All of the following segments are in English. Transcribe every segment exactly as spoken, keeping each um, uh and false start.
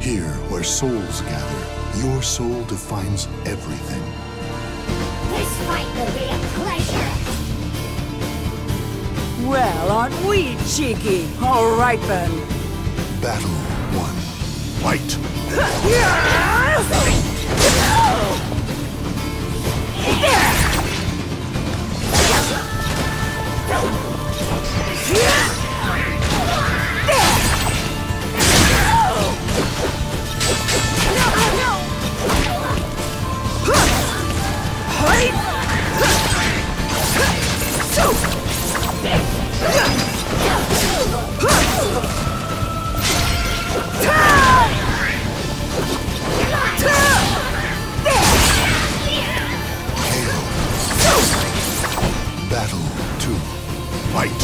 Here, where souls gather, your soul defines everything. This fight will be a pleasure! Well, aren't we cheeky? All right then. Battle one. Fight! Battle two. Fight!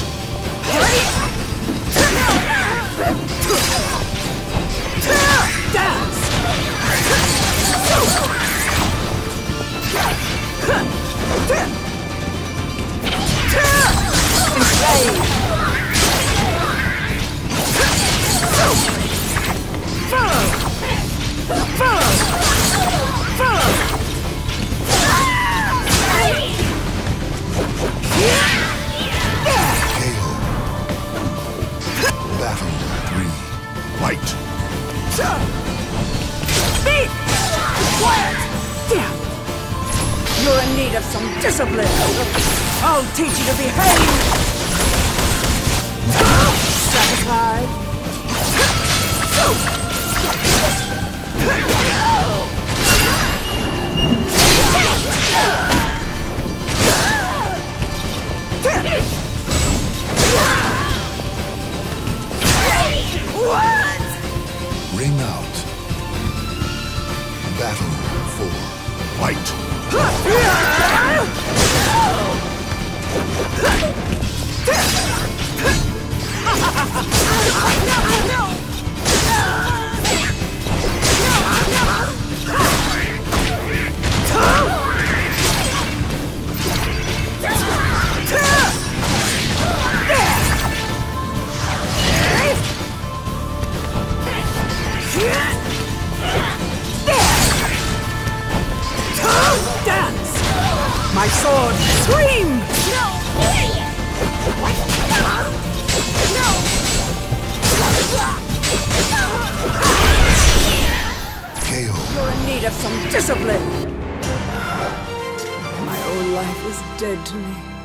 Dance! Enslave! Follow! Follow! Follow! Battle three. Fight! Speed! Quiet! Damn! You're in need of some discipline! I'll teach you to behave! Satisfied? What? Ring out. Battle four. Fight! Dance! My sword! Scream! No! No! K O. You're in need of some discipline! My old life is dead to me.